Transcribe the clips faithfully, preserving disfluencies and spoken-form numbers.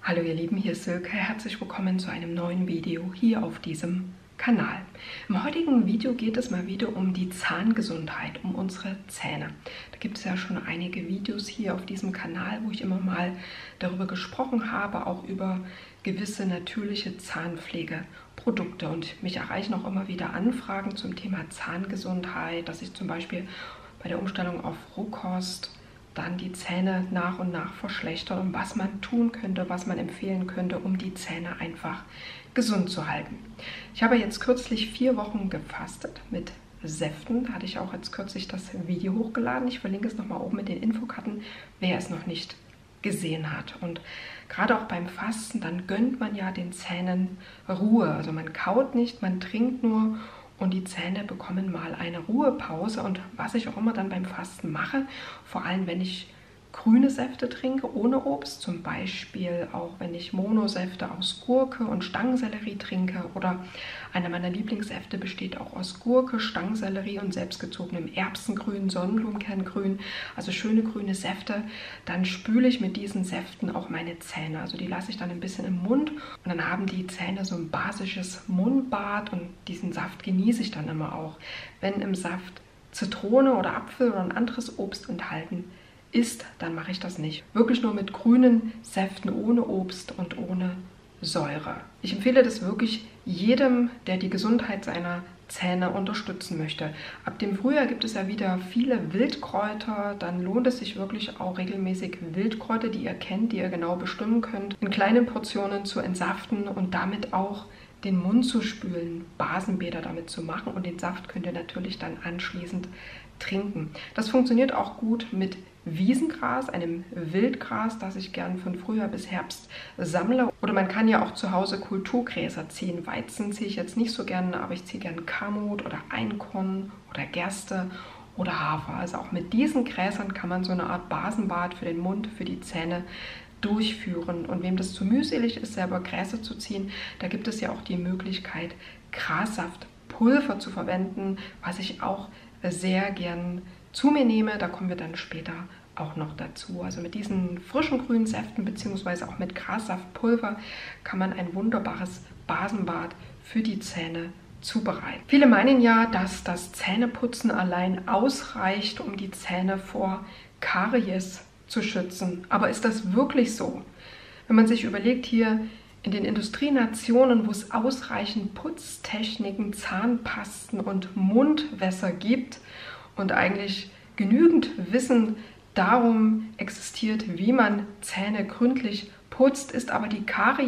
Hallo ihr Lieben, hier ist Silke. Herzlich willkommen zu einem neuen Video hier auf diesem Kanal. Im heutigen Video geht es mal wieder um die Zahngesundheit, um unsere Zähne. Da gibt es ja schon einige Videos hier auf diesem Kanal, wo ich immer mal darüber gesprochen habe, auch über gewisse natürliche Zahnpflegeprodukte. Und mich erreichen auch immer wieder Anfragen zum Thema Zahngesundheit, dass ich zum Beispiel bei der Umstellung auf Rohkost dann die Zähne nach und nach verschlechtern und was man tun könnte, was man empfehlen könnte, um die Zähne einfach gesund zu halten. Ich habe jetzt kürzlich vier Wochen gefastet mit Säften. Da hatte ich auch jetzt kürzlich das Video hochgeladen. Ich verlinke es nochmal oben mit den Infokarten, wer es noch nicht gesehen hat. Und gerade auch beim Fasten, dann gönnt man ja den Zähnen Ruhe. Also man kaut nicht, man trinkt nur. Und die Zähne bekommen mal eine Ruhepause. Und was ich auch immer dann beim Fasten mache, vor allem wenn ich grüne Säfte trinke, ohne Obst, zum Beispiel auch wenn ich Monosäfte aus Gurke und Stangensellerie trinke, oder einer meiner Lieblingssäfte besteht auch aus Gurke, Stangensellerie und selbstgezogenem Erbsengrün, Sonnenblumenkerngrün, also schöne grüne Säfte, dann spüle ich mit diesen Säften auch meine Zähne. Also die lasse ich dann ein bisschen im Mund und dann haben die Zähne so ein basisches Mundbad und diesen Saft genieße ich dann immer auch. Wenn im Saft Zitrone oder Apfel oder ein anderes Obst enthalten ist, dann mache ich das nicht. Wirklich nur mit grünen Säften, ohne Obst und ohne Säure. Ich empfehle das wirklich jedem, der die Gesundheit seiner Zähne unterstützen möchte. Ab dem Frühjahr gibt es ja wieder viele Wildkräuter, dann lohnt es sich wirklich auch regelmäßig Wildkräuter, die ihr kennt, die ihr genau bestimmen könnt, in kleinen Portionen zu entsaften und damit auch den Mund zu spülen, Basenbäder damit zu machen, und den Saft könnt ihr natürlich dann anschließend trinken. Das funktioniert auch gut mit Wiesengras, einem Wildgras, das ich gern von Frühjahr bis Herbst sammle. Oder man kann ja auch zu Hause Kulturgräser ziehen. Weizen ziehe ich jetzt nicht so gerne, aber ich ziehe gern Kamut oder Einkorn oder Gerste oder Hafer. Also auch mit diesen Gräsern kann man so eine Art Basenbad für den Mund, für die Zähne durchführen. Und wem das zu mühselig ist, selber Gräser zu ziehen, da gibt es ja auch die Möglichkeit, Grassaftpulver zu verwenden, was ich auch sehr gern zu mir nehme. Da kommen wir dann später auch noch dazu. Also mit diesen frischen grünen Säften bzw. auch mit Grassaftpulver kann man ein wunderbares Basenbad für die Zähne zubereiten. Viele meinen ja, dass das Zähneputzen allein ausreicht, um die Zähne vor Karies zu schützen. Aber ist das wirklich so? Wenn man sich überlegt, hier in den Industrienationen, wo es ausreichend Putztechniken, Zahnpasten und Mundwässer gibt und eigentlich genügend Wissen darum existiert, wie man Zähne gründlich putzt, ist aber die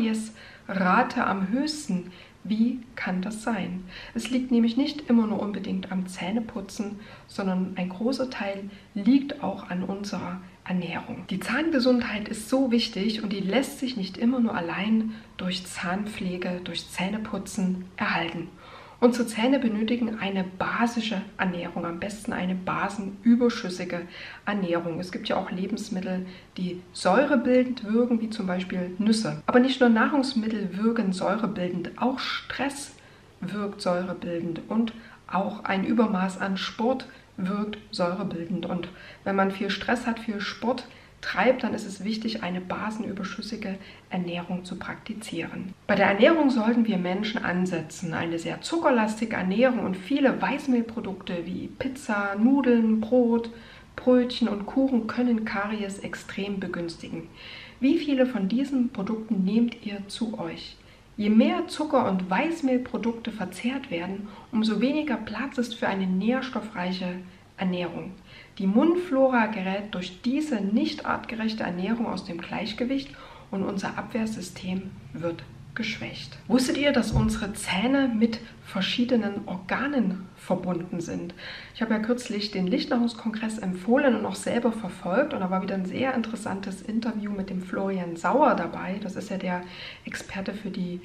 Kariesrate am höchsten. Wie kann das sein? Es liegt nämlich nicht immer nur unbedingt am Zähneputzen, sondern ein großer Teil liegt auch an unserer Ernährung. Die Zahngesundheit ist so wichtig und die lässt sich nicht immer nur allein durch Zahnpflege, durch Zähneputzen erhalten. Unsere Zähne benötigen eine basische Ernährung, am besten eine basenüberschüssige Ernährung. Es gibt ja auch Lebensmittel, die säurebildend wirken, wie zum Beispiel Nüsse. Aber nicht nur Nahrungsmittel wirken säurebildend, auch Stress wirkt säurebildend und auch ein Übermaß an Sport wirkt säurebildend. Und wenn man viel Stress hat, viel Sport treibt, dann ist es wichtig, eine basenüberschüssige Ernährung zu praktizieren. Bei der Ernährung sollten wir Menschen ansetzen. Eine sehr zuckerlastige Ernährung und viele Weißmehlprodukte wie Pizza, Nudeln, Brot, Brötchen und Kuchen können Karies extrem begünstigen. Wie viele von diesen Produkten nehmt ihr zu euch? Je mehr Zucker- und Weißmehlprodukte verzehrt werden, umso weniger Platz ist für eine nährstoffreiche Ernährung. Die Mundflora gerät durch diese nicht artgerechte Ernährung aus dem Gleichgewicht und unser Abwehrsystem wird geschwächt. Wusstet ihr, dass unsere Zähne mit verschiedenen Organen verbunden sind? Ich habe ja kürzlich den Lichtnahrungskongress empfohlen und auch selber verfolgt, und da war wieder ein sehr interessantes Interview mit dem Florian Sauer dabei. Das ist ja der Experte für die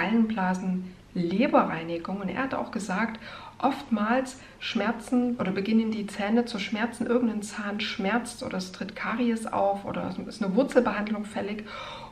Gallenblasen-Leberreinigung, und er hat auch gesagt, oftmals schmerzen oder beginnen die Zähne zu schmerzen, irgendein Zahn schmerzt oder es tritt Karies auf oder es ist eine Wurzelbehandlung fällig.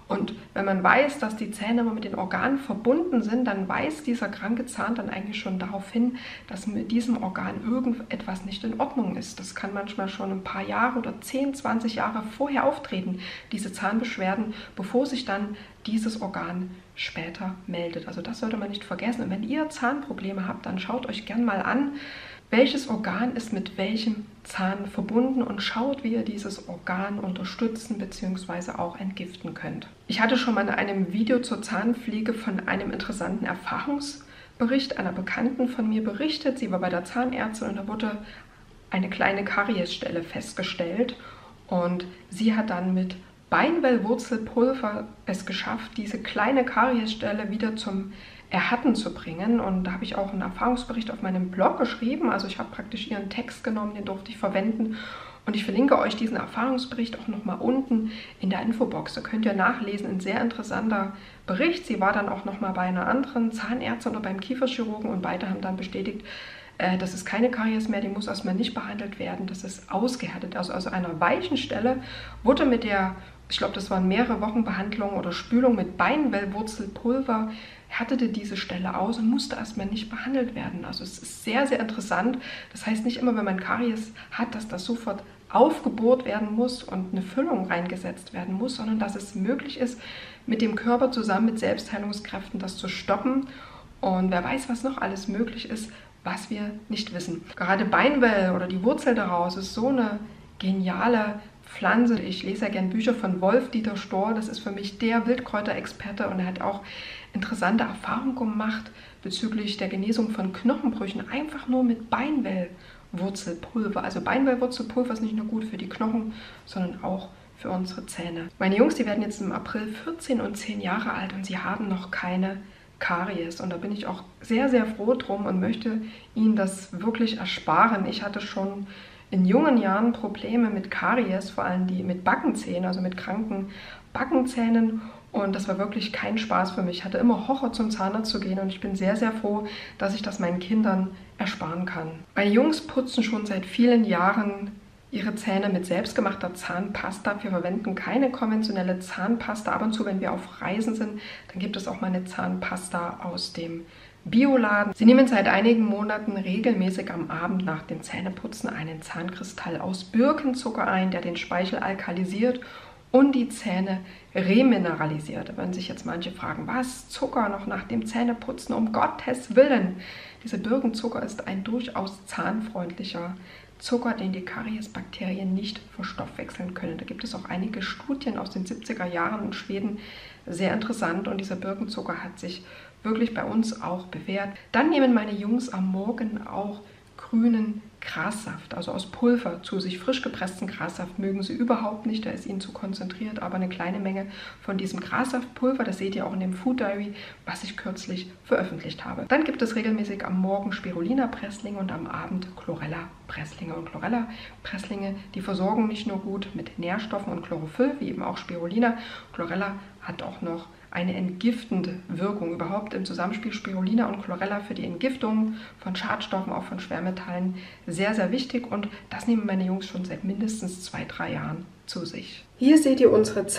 Und wenn man weiß, dass die Zähne immer mit den Organen verbunden sind, dann weist dieser kranke Zahn dann eigentlich schon darauf hin, dass mit diesem Organ irgendetwas nicht in Ordnung ist. Das kann manchmal schon ein paar Jahre oder zehn, zwanzig Jahre vorher auftreten, diese Zahnbeschwerden, bevor sich dann dieses Organ später meldet. Also das sollte man nicht vergessen. Und wenn ihr Zahnprobleme habt, dann schaut euch gern mal an, welches Organ ist mit welchem Zahn verbunden und schaut, wie ihr dieses Organ unterstützen bzw. auch entgiften könnt. Ich hatte schon mal in einem Video zur Zahnpflege von einem interessanten Erfahrungsbericht einer Bekannten von mir berichtet. Sie war bei der Zahnärztin und da wurde eine kleine Kariesstelle festgestellt und sie hat dann mit Beinwellwurzelpulver es geschafft, diese kleine Kariesstelle wieder zum Erhatten zu bringen. Und da habe ich auch einen Erfahrungsbericht auf meinem Blog geschrieben. Also ich habe praktisch ihren Text genommen, den durfte ich verwenden. Und ich verlinke euch diesen Erfahrungsbericht auch nochmal unten in der Infobox. Da könnt ihr nachlesen, ein sehr interessanter Bericht. Sie war dann auch nochmal bei einer anderen Zahnärztin oder beim Kieferchirurgen und beide haben dann bestätigt, äh, das ist keine Karies mehr, die muss erstmal nicht behandelt werden. Das ist ausgehärtet. Also aus einer weichen Stelle wurde mit der, ich glaube, das waren mehrere Wochen Behandlung oder Spülung mit Beinwellwurzelpulver, härtete diese Stelle aus und musste erstmal nicht behandelt werden. Also es ist sehr, sehr interessant. Das heißt nicht immer, wenn man Karies hat, dass das sofort aufgebohrt werden muss und eine Füllung reingesetzt werden muss, sondern dass es möglich ist, mit dem Körper zusammen mit Selbstheilungskräften das zu stoppen. Und wer weiß, was noch alles möglich ist, was wir nicht wissen. Gerade Beinwell oder die Wurzel daraus ist so eine geniale Pflanze. Ich lese ja gerne Bücher von Wolf-Dieter Stohr. Das ist für mich der Wildkräuterexperte und er hat auch interessante Erfahrungen gemacht bezüglich der Genesung von Knochenbrüchen. Einfach nur mit Beinwellwurzelpulver. Also Beinwellwurzelpulver ist nicht nur gut für die Knochen, sondern auch für unsere Zähne. Meine Jungs, die werden jetzt im April vierzehn und zehn Jahre alt und sie haben noch keine Karies. Und da bin ich auch sehr, sehr froh drum und möchte ihnen das wirklich ersparen. Ich hatte schon in jungen Jahren Probleme mit Karies, vor allem die mit Backenzähnen, also mit kranken Backenzähnen. Und das war wirklich kein Spaß für mich. Ich hatte immer Horror, zum Zahnarzt zu gehen und ich bin sehr, sehr froh, dass ich das meinen Kindern ersparen kann. Meine Jungs putzen schon seit vielen Jahren ihre Zähne mit selbstgemachter Zahnpasta. Wir verwenden keine konventionelle Zahnpasta. Ab und zu, wenn wir auf Reisen sind, dann gibt es auch mal eine Zahnpasta aus dem Bioladen. Sie nehmen seit einigen Monaten regelmäßig am Abend nach dem Zähneputzen einen Zahnkristall aus Birkenzucker ein, der den Speichel alkalisiert und die Zähne remineralisiert. Da werden sich jetzt manche fragen, was? Zucker noch nach dem Zähneputzen? Um Gottes Willen! Dieser Birkenzucker ist ein durchaus zahnfreundlicher Zucker, den die Kariesbakterien nicht verstoffwechseln können. Da gibt es auch einige Studien aus den siebziger Jahren in Schweden, sehr interessant, und dieser Birkenzucker hat sich wirklich bei uns auch bewährt. Dann nehmen meine Jungs am Morgen auch grünen Grassaft, also aus Pulver zu sich. Frisch gepressten Grassaft mögen sie überhaupt nicht, der ist ihnen zu konzentriert, aber eine kleine Menge von diesem Grassaftpulver, das seht ihr auch in dem Food Diary, was ich kürzlich veröffentlicht habe. Dann gibt es regelmäßig am Morgen Spirulina-Presslinge und am Abend Chlorella-Presslinge. Und Chlorella-Presslinge, die versorgen nicht nur gut mit Nährstoffen und Chlorophyll, wie eben auch Spirulina. Chlorella hat auch noch eine entgiftende Wirkung. Überhaupt im Zusammenspiel Spirulina und Chlorella für die Entgiftung von Schadstoffen, auch von Schwermetallen, sehr, sehr wichtig. Und das nehmen meine Jungs schon seit mindestens zwei, drei Jahren zu sich. Hier seht ihr unsere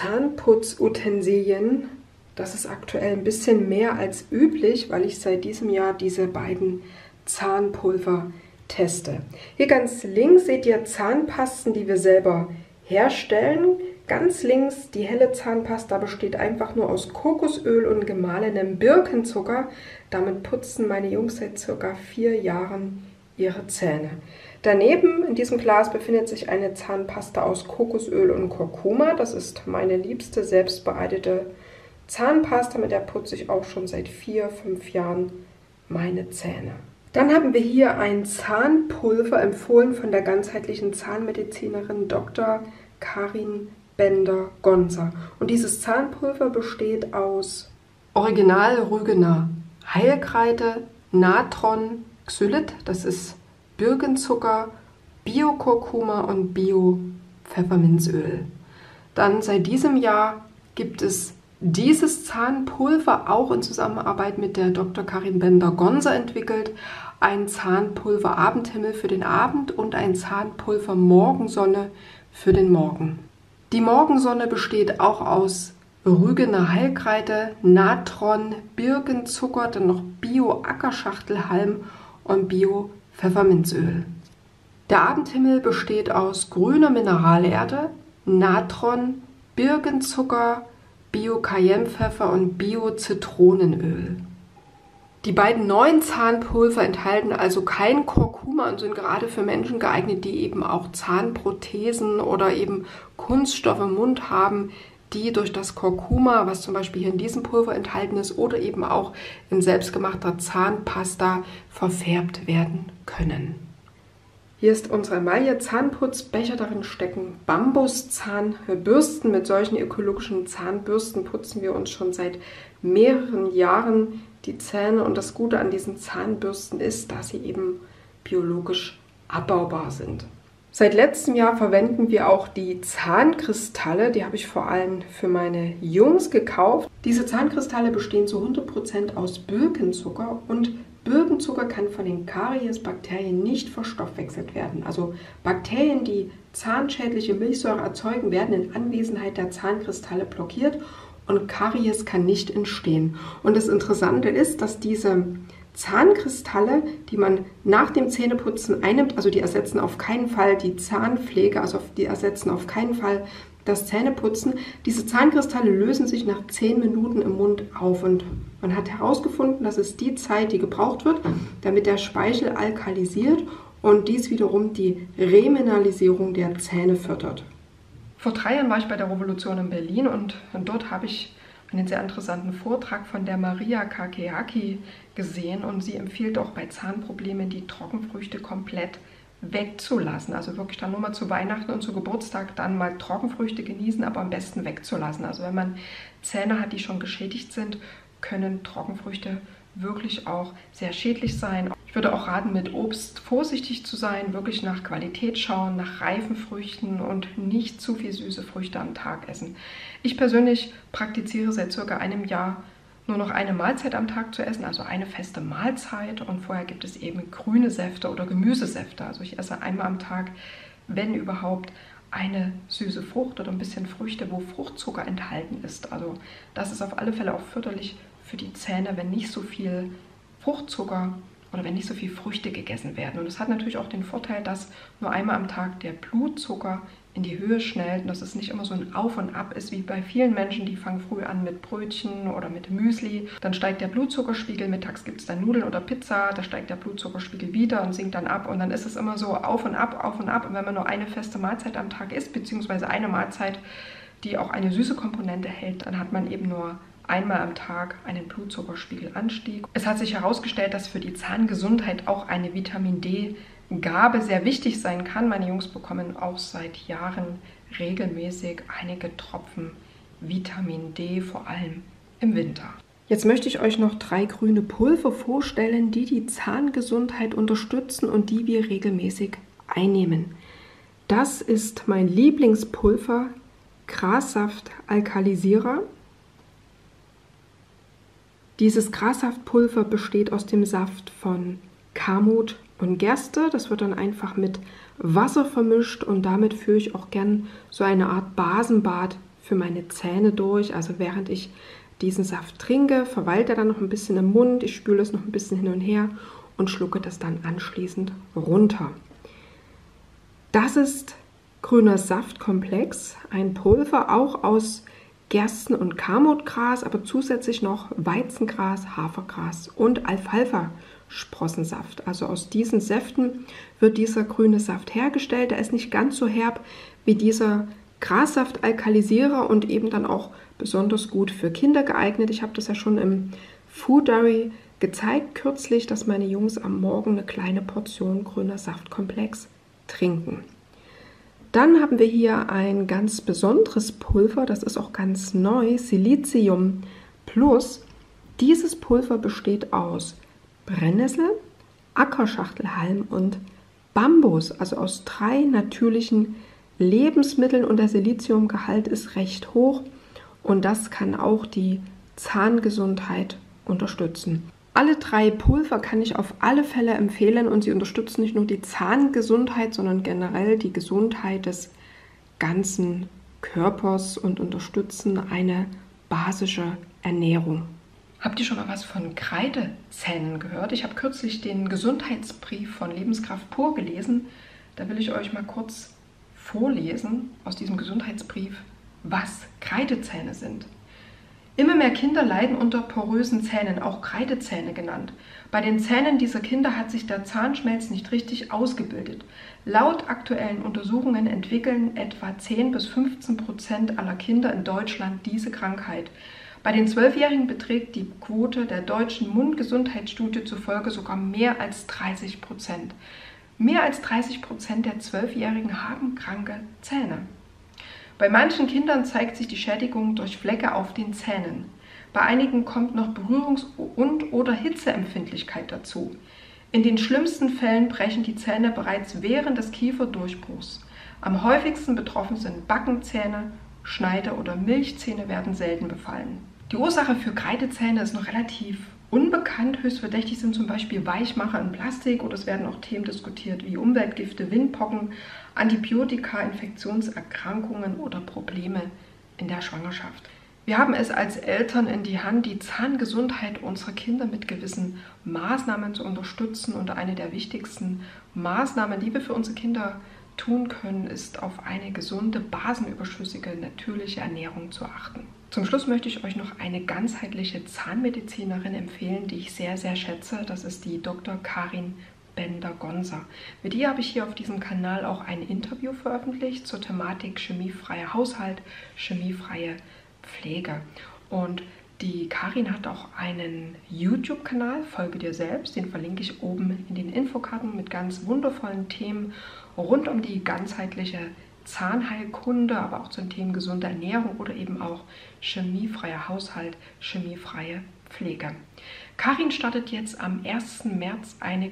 Zahnputzutensilien. Das ist aktuell ein bisschen mehr als üblich, weil ich seit diesem Jahr diese beiden Zahnpulver teste. Hier ganz links seht ihr Zahnpasten, die wir selber herstellen. Ganz links die helle Zahnpasta besteht einfach nur aus Kokosöl und gemahlenem Birkenzucker. Damit putzen meine Jungs seit circa vier Jahren ihre Zähne. Daneben in diesem Glas befindet sich eine Zahnpasta aus Kokosöl und Kurkuma. Das ist meine liebste selbstbereitete Zahnpasta, mit der putze ich auch schon seit vier, fünf Jahren meine Zähne. Dann haben wir hier ein Zahnpulver, empfohlen von der ganzheitlichen Zahnmedizinerin Doktor Karin Bender-Gonza. Und dieses Zahnpulver besteht aus Original Rügener Heilkreide, Natron, Xylit, das ist Birkenzucker, Bio-Kurkuma und Bio-Pfefferminzöl. Dann seit diesem Jahr gibt es dieses Zahnpulver auch in Zusammenarbeit mit der Doktor Karin Bender-Gonza entwickelt. Ein Zahnpulver Abendhimmel für den Abend und ein Zahnpulver Morgensonne für den Morgen. Die Morgensonne besteht auch aus Rügener Heilkreide, Natron, Birkenzucker, dann noch Bio-Ackerschachtelhalm und Bio-Pfefferminzöl. Der Abendhimmel besteht aus grüner Mineralerde, Natron, Birkenzucker, Bio-Cayennepfeffer und Bio-Zitronenöl. Die beiden neuen Zahnpulver enthalten also kein Kurkuma und sind gerade für Menschen geeignet, die eben auch Zahnprothesen oder eben Kunststoffe im Mund haben, die durch das Kurkuma, was zum Beispiel hier in diesem Pulver enthalten ist, oder eben auch in selbstgemachter Zahnpasta verfärbt werden können. Hier ist unsere Emaille Zahnputzbecher, darin stecken Bambuszahnbürsten. Mit solchen ökologischen Zahnbürsten putzen wir uns schon seit mehreren Jahren die Zähne und das Gute an diesen Zahnbürsten ist, dass sie eben biologisch abbaubar sind. Seit letztem Jahr verwenden wir auch die Zahnkristalle, die habe ich vor allem für meine Jungs gekauft. Diese Zahnkristalle bestehen zu hundert Prozent aus Birkenzucker und Birkenzucker kann von den Kariesbakterien nicht verstoffwechselt werden. Also Bakterien, die zahnschädliche Milchsäure erzeugen, werden in Anwesenheit der Zahnkristalle blockiert und Karies kann nicht entstehen. Und das Interessante ist, dass diese Zahnkristalle, die man nach dem Zähneputzen einnimmt, also die ersetzen auf keinen Fall die Zahnpflege, also die ersetzen auf keinen Fall das Zähneputzen. Diese Zahnkristalle lösen sich nach zehn Minuten im Mund auf und man hat herausgefunden, dass es die Zeit, die gebraucht wird, damit der Speichel alkalisiert und dies wiederum die Remineralisierung der Zähne fördert. Vor drei Jahren war ich bei der Revolution in Berlin und, und dort habe ich einen sehr interessanten Vortrag von der Maria Kakeaki gesehen und sie empfiehlt auch bei Zahnproblemen die Trockenfrüchte komplett wegzulassen. Also wirklich dann nur mal zu Weihnachten und zu Geburtstag dann mal Trockenfrüchte genießen, aber am besten wegzulassen. Also wenn man Zähne hat, die schon geschädigt sind, können Trockenfrüchte wirklich auch sehr schädlich sein. Ich würde auch raten, mit Obst vorsichtig zu sein, wirklich nach Qualität schauen, nach reifen Früchten und nicht zu viel süße Früchte am Tag essen. Ich persönlich praktiziere seit circa einem Jahr nur noch eine Mahlzeit am Tag zu essen, also eine feste Mahlzeit und vorher gibt es eben grüne Säfte oder Gemüsesäfte. Also ich esse einmal am Tag, wenn überhaupt, eine süße Frucht oder ein bisschen Früchte, wo Fruchtzucker enthalten ist. Also das ist auf alle Fälle auch förderlich für die Zähne, wenn nicht so viel Fruchtzucker oder wenn nicht so viel Früchte gegessen werden. Und es hat natürlich auch den Vorteil, dass nur einmal am Tag der Blutzucker in die Höhe schnellt und dass es nicht immer so ein Auf und Ab ist wie bei vielen Menschen, die fangen früh an mit Brötchen oder mit Müsli. Dann steigt der Blutzuckerspiegel, mittags gibt es dann Nudeln oder Pizza, da steigt der Blutzuckerspiegel wieder und sinkt dann ab und dann ist es immer so auf und ab, auf und ab. Und wenn man nur eine feste Mahlzeit am Tag isst, beziehungsweise eine Mahlzeit, die auch eine süße Komponente hält, dann hat man eben nur einmal am Tag einen Blutzuckerspiegelanstieg. Es hat sich herausgestellt, dass für die Zahngesundheit auch eine Vitamin D-Gabe sehr wichtig sein kann. Meine Jungs bekommen auch seit Jahren regelmäßig einige Tropfen Vitamin D, vor allem im Winter. Jetzt möchte ich euch noch drei grüne Pulver vorstellen, die die Zahngesundheit unterstützen und die wir regelmäßig einnehmen. Das ist mein Lieblingspulver, Grassaft-Alkalisierer. Dieses Grassaftpulver besteht aus dem Saft von Kamut und Gerste. Das wird dann einfach mit Wasser vermischt und damit führe ich auch gern so eine Art Basenbad für meine Zähne durch. Also während ich diesen Saft trinke, verweilt er dann noch ein bisschen im Mund. Ich spüle es noch ein bisschen hin und her und schlucke das dann anschließend runter. Das ist grüner Saftkomplex, ein Pulver auch aus Gersten- und Kamutgras, aber zusätzlich noch Weizengras, Hafergras und Alfalfa-Sprossensaft. Also aus diesen Säften wird dieser grüne Saft hergestellt. Der ist nicht ganz so herb wie dieser Grassaft-Alkalisierer und eben dann auch besonders gut für Kinder geeignet. Ich habe das ja schon im Food Diary gezeigt kürzlich, dass meine Jungs am Morgen eine kleine Portion grüner Saftkomplex trinken. Dann haben wir hier ein ganz besonderes Pulver, das ist auch ganz neu, Silicium Plus. Dieses Pulver besteht aus Brennnessel, Ackerschachtelhalm und Bambus, also aus drei natürlichen Lebensmitteln und der Siliziumgehalt ist recht hoch und das kann auch die Zahngesundheit unterstützen. Alle drei Pulver kann ich auf alle Fälle empfehlen und sie unterstützen nicht nur die Zahngesundheit, sondern generell die Gesundheit des ganzen Körpers und unterstützen eine basische Ernährung. Habt ihr schon mal was von Kreidezähnen gehört? Ich habe kürzlich den Gesundheitsbrief von Lebenskraft pur gelesen. Da will ich euch mal kurz vorlesen aus diesem Gesundheitsbrief, was Kreidezähne sind. Immer mehr Kinder leiden unter porösen Zähnen, auch Kreidezähne genannt. Bei den Zähnen dieser Kinder hat sich der Zahnschmelz nicht richtig ausgebildet. Laut aktuellen Untersuchungen entwickeln etwa zehn bis fünfzehn Prozent aller Kinder in Deutschland diese Krankheit. Bei den Zwölfjährigen beträgt die Quote der deutschen Mundgesundheitsstudie zufolge sogar mehr als dreißig Prozent. Mehr als dreißig Prozent der Zwölfjährigen haben kranke Zähne. Bei manchen Kindern zeigt sich die Schädigung durch Flecke auf den Zähnen. Bei einigen kommt noch Berührungs- und oder Hitzeempfindlichkeit dazu. In den schlimmsten Fällen brechen die Zähne bereits während des Kieferdurchbruchs. Am häufigsten betroffen sind Backenzähne, Schneide- oder Milchzähne werden selten befallen. Die Ursache für Kreidezähne ist noch relativ unbekannt. Höchst verdächtig sind zum Beispiel Weichmacher in Plastik oder es werden auch Themen diskutiert wie Umweltgifte, Windpocken, Antibiotika, Infektionserkrankungen oder Probleme in der Schwangerschaft. Wir haben es als Eltern in die Hand, die Zahngesundheit unserer Kinder mit gewissen Maßnahmen zu unterstützen. Und eine der wichtigsten Maßnahmen, die wir für unsere Kinder tun können, ist auf eine gesunde, basenüberschüssige, natürliche Ernährung zu achten. Zum Schluss möchte ich euch noch eine ganzheitliche Zahnmedizinerin empfehlen, die ich sehr, sehr schätze. Das ist die Doktor Karin Bender-Gonser. Mit ihr habe ich hier auf diesem Kanal auch ein Interview veröffentlicht zur Thematik chemiefreier Haushalt, chemiefreie Pflege. Und die Karin hat auch einen YouTube-Kanal, folge dir selbst, den verlinke ich oben in den Infokarten mit ganz wundervollen Themen rund um die ganzheitliche Zahnheilkunde, aber auch zu den Themen gesunde Ernährung oder eben auch chemiefreier Haushalt, chemiefreie Pflege. Karin startet jetzt am ersten März eine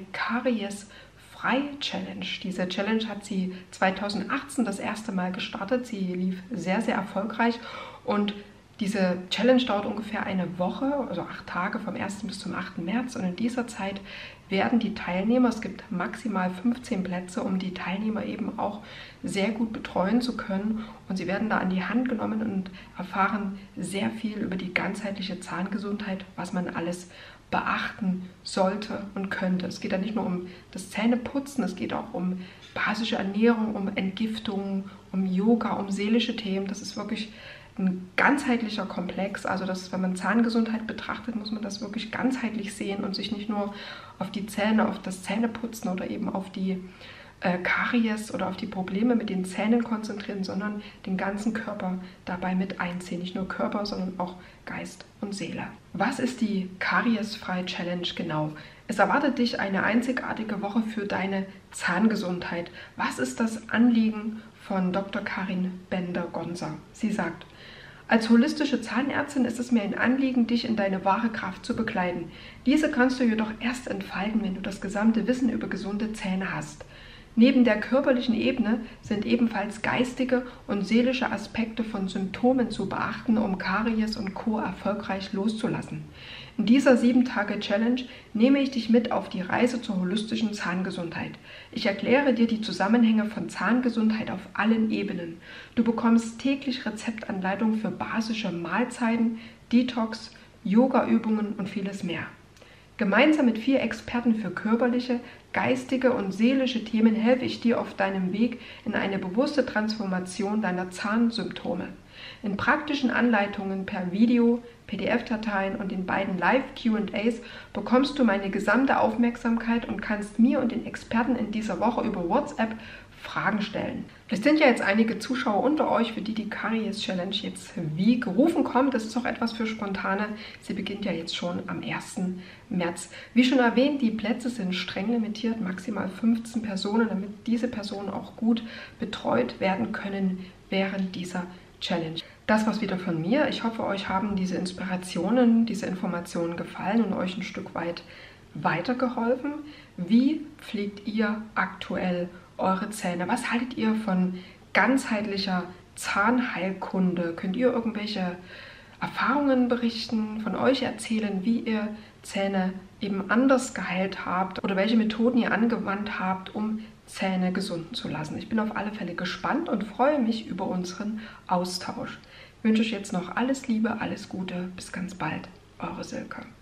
Karies-Frei-Challenge. Diese Challenge hat sie zweitausendachtzehn das erste Mal gestartet. Sie lief sehr, sehr erfolgreich und diese Challenge dauert ungefähr eine Woche, also acht Tage vom ersten bis zum achten März. Und in dieser Zeit werden die Teilnehmer, es gibt maximal fünfzehn Plätze, um die Teilnehmer eben auch sehr gut betreuen zu können. Und sie werden da an die Hand genommen und erfahren sehr viel über die ganzheitliche Zahngesundheit, was man alles beachten sollte und könnte. Es geht ja nicht nur um das Zähneputzen, es geht auch um basische Ernährung, um Entgiftung, um Yoga, um seelische Themen. Das ist wirklich ein ganzheitlicher Komplex, also das, wenn man Zahngesundheit betrachtet, muss man das wirklich ganzheitlich sehen und sich nicht nur auf die Zähne, auf das Zähneputzen oder eben auf die äh, Karies oder auf die Probleme mit den Zähnen konzentrieren, sondern den ganzen Körper dabei mit einziehen. Nicht nur Körper, sondern auch Geist und Seele. Was ist die Kariesfrei-Challenge genau? Es erwartet dich eine einzigartige Woche für deine Zahngesundheit. Was ist das Anliegen von Doktor Karin Bender-Gonser? Sie sagt: Als holistische Zahnärztin ist es mir ein Anliegen, dich in deine wahre Kraft zu begleiten. Diese kannst du jedoch erst entfalten, wenn du das gesamte Wissen über gesunde Zähne hast. Neben der körperlichen Ebene sind ebenfalls geistige und seelische Aspekte von Symptomen zu beachten, um Karies und Co. erfolgreich loszulassen. In dieser sieben Tage Challenge nehme ich dich mit auf die Reise zur holistischen Zahngesundheit. Ich erkläre dir die Zusammenhänge von Zahngesundheit auf allen Ebenen. Du bekommst täglich Rezeptanleitungen für basische Mahlzeiten, Detox, Yoga-Übungen und vieles mehr. Gemeinsam mit vier Experten für körperliche, geistige und seelische Themen helfe ich dir auf deinem Weg in eine bewusste Transformation deiner Zahnsymptome. In praktischen Anleitungen per Video, P D F-Dateien und den beiden Live-Q und A's bekommst du meine gesamte Aufmerksamkeit und kannst mir und den Experten in dieser Woche über WhatsApp Fragen stellen. Es sind ja jetzt einige Zuschauer unter euch, für die die Karies-Challenge jetzt wie gerufen kommt. Das ist auch etwas für Spontane. Sie beginnt ja jetzt schon am ersten März. Wie schon erwähnt, die Plätze sind streng limitiert, maximal fünfzehn Personen, damit diese Personen auch gut betreut werden können während dieser Challenge. Das war's wieder von mir. Ich hoffe, euch haben diese Inspirationen, diese Informationen gefallen und euch ein Stück weit weitergeholfen. Wie pflegt ihr aktuell eure Zähne? Was haltet ihr von ganzheitlicher Zahnheilkunde? Könnt ihr irgendwelche Erfahrungen berichten, von euch erzählen, wie ihr Zähne eben anders geheilt habt oder welche Methoden ihr angewandt habt, um Zähne gesunden zu lassen? Ich bin auf alle Fälle gespannt und freue mich über unseren Austausch. Ich wünsche euch jetzt noch alles Liebe, alles Gute. Bis ganz bald. Eure Silke.